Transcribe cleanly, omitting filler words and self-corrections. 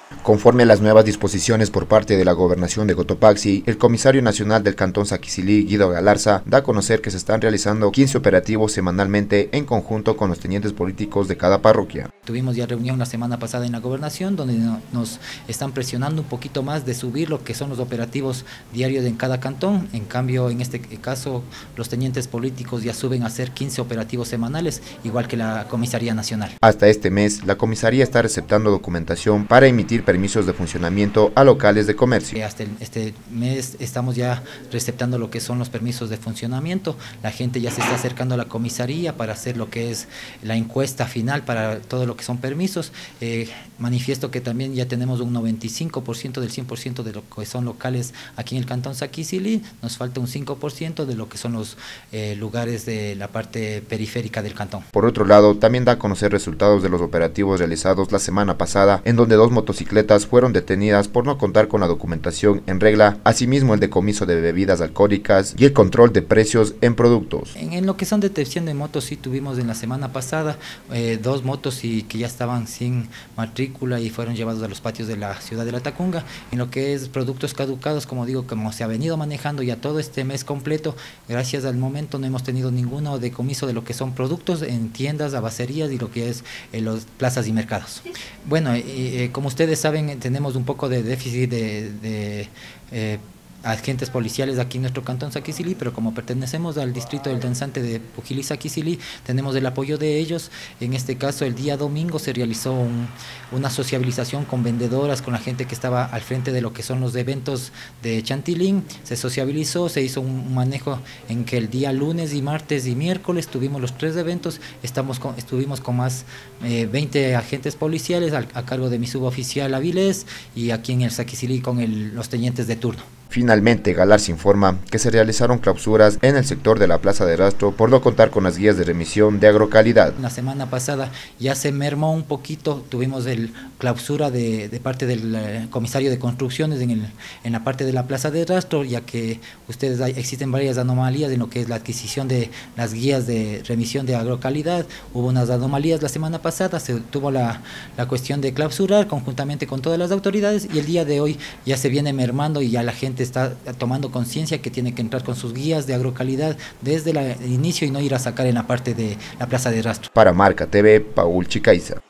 Conforme a las nuevas disposiciones por parte de la Gobernación de Cotopaxi, el comisario nacional del Cantón Saquicilí, Guido Galarza, da a conocer que se están realizando 15 operativos semanalmente en conjunto con los tenientes políticos de cada parroquia. Tuvimos ya reunión la semana pasada en la Gobernación, donde nos están presionando un poquito más de subir lo que son los operativos diarios en cada cantón. En cambio, en este caso, los tenientes políticos ya suben a hacer 15 operativos semanales, igual que la Comisaría Nacional. Hasta este mes, la comisaría está receptando documentación para emitir permisos de funcionamiento a locales de comercio. Hasta este mes estamos ya receptando lo que son los permisos de funcionamiento. La gente ya se está acercando a la comisaría para hacer lo que es la encuesta final para todo lo que son permisos. Manifiesto que también ya tenemos un 95% del 100% de lo que son locales aquí en el Cantón Saquicilí. Nos falta un 5% de lo que son los lugares de la parte periférica del cantón. Por otro lado, también da a conocer resultados de los operativos realizados la semana pasada, en donde 2 motocicletas fueron detenidas por no contar con la documentación en regla, asimismo el decomiso de bebidas alcohólicas y el control de precios en productos. En lo que son detección de motos, sí tuvimos en la semana pasada 2 motos que ya estaban sin matrícula y fueron llevados a los patios de la ciudad de La Tacunga. En lo que es productos caducados, como digo, como se ha venido manejando ya todo este mes completo, gracias al momento no hemos tenido ninguno decomiso de lo que son productos en tiendas, abacerías y lo que es en las plazas y mercados. Bueno, como ustedes saben, tenemos un poco de déficit de agentes policiales aquí en nuestro cantón Saquicilí, pero como pertenecemos al distrito del Danzante de Pujilí Saquicilí, tenemos el apoyo de ellos. En este caso, el día domingo se realizó una sociabilización con vendedoras, con la gente que estaba al frente de lo que son los eventos de Chantilín. Se sociabilizó, se hizo un manejo en que el día lunes y martes y miércoles tuvimos los 3 eventos. Estuvimos con más 20 agentes policiales a cargo de mi suboficial Avilés y aquí en el Saquicilí con los tenientes de turno. Finalmente, Galarza informa que se realizaron clausuras en el sector de la Plaza de Rastro por no contar con las guías de remisión de agrocalidad. La semana pasada ya se mermó un poquito, tuvimos clausura de parte del comisario de construcciones en la parte de la Plaza de Rastro, ya que existen varias anomalías en lo que es la adquisición de las guías de remisión de agrocalidad. Hubo unas anomalías la semana pasada, se tuvo la cuestión de clausurar conjuntamente con todas las autoridades y el día de hoy ya se viene mermando y ya la gente está tomando conciencia que tiene que entrar con sus guías de agrocalidad desde el inicio y no ir a sacar en la parte de la Plaza de Rastro. Para Marca TV, Paul Chicaiza.